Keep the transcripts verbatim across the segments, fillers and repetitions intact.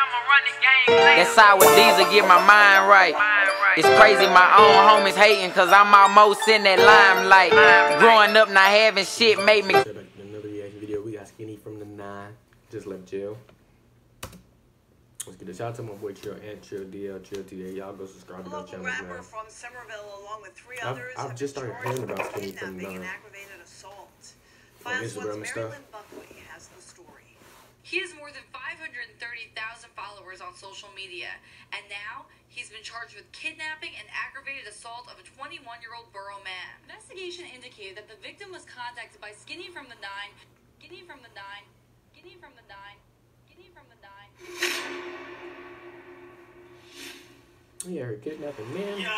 That sour diesel get my mind right. It's crazy my own homies hating cause I'm almost in that limelight. Growing up not having shit made me. Another reaction video. We got Skinny from the nine. Just left jail. Let's get a shout out to my boy Chill and Chill D L, Chill T A. Y'all go subscribe to my channel, man. From Somerville, along with three I've, others, I've just started hearing about Skinny from the nine. On Instagram and stuff. Has the story. He has more than five hundred thirty thousand followers on social media, and now he's been charged with kidnapping and aggravated assault of a twenty-one-year-old borough man. Investigation indicated that the victim was contacted by Skinny from the nine, Skinny from the nine, Skinny from the nine, Skinny from the nine. Yeah, her kidnapping man. Yeah.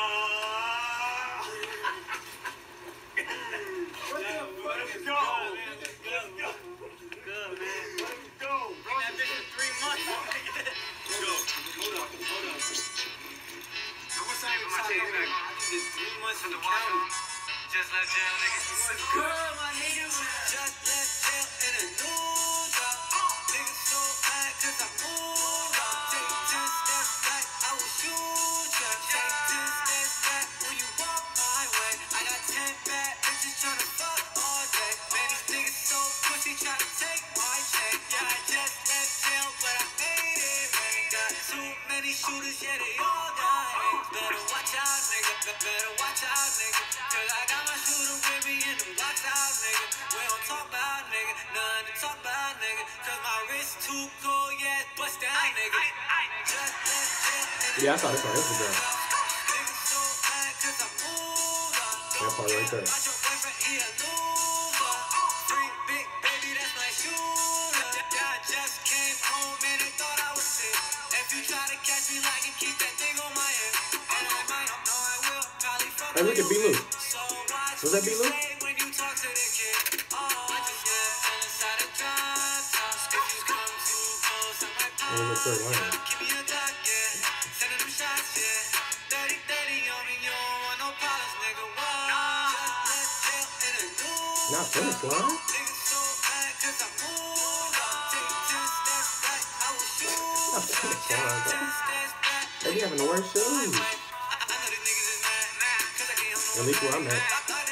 Let's go. Let's go. Good, man. Let's go. Bring that bitch for three months. Let's go. Hold up. Hold up. Now, what's that? I think it's three months from the county. Just let jail, nigga. What's good, my niggas? Just let jail in a new job. Niggas so mad cause I moved up. Take ten steps back, I will shoot ya. Take ten steps back when you walk my way. I got ten bad bitches tryna fuck all day. Man, these niggas so pussy tryna take my chain. Yeah, I just left jail, but I made it, man. Got too many shooters, yeah, they all got AIDS. Better watch out, nigga. Better watch out, nigga. Cause I got my shooter with me in them blocks out, nigga. We don't talk about, nigga. Nothing to talk about, nigga. Cause my wrist too cold, yeah, bust down, nigga. Just left jail. Yeah, I saw this on Instagram. That part right there. Hey, look at B. Lou. Was that B. Lou? Oh, look third line. Not finish line? Not finish line, bro. They be having the worst shoes. At least where I'm at.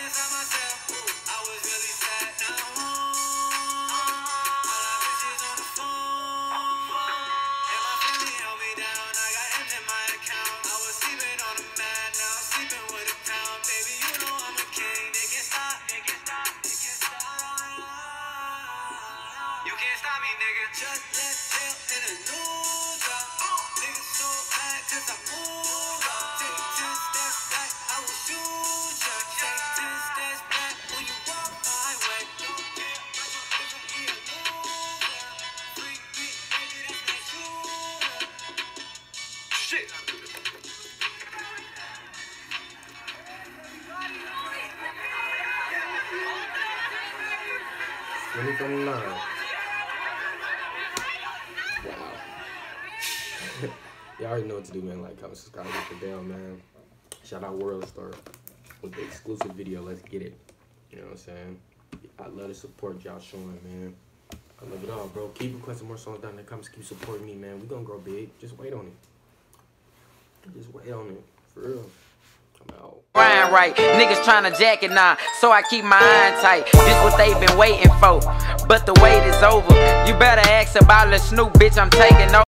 You can't stop me, nigga. Just let jail in a new job. Niggas so mad cause I moved up. Take ten steps back, I will shoot ya. Take ten steps back when you walk my way. Don't care, but you never hear loser. Freak beat, baby, that's my shooter. Shit. Skinny from the nine. Wow. Y'all already know what to do, man. Like, comment, subscribe, hit the bell, man. Shout out World Star with the exclusive video. Let's get it. You know what I'm saying? I love the support y'all showing, man. I love it all, bro. Keep requesting more songs down in the comments. Keep supporting me, man. We gonna grow big. Just wait on it. Just wait on it. For real. I'm out. Grind right, niggas tryna jack it now, so I keep my eye tight. This what they been waiting for, but the wait is over. You better ask about the Snoop, bitch. I'm taking over.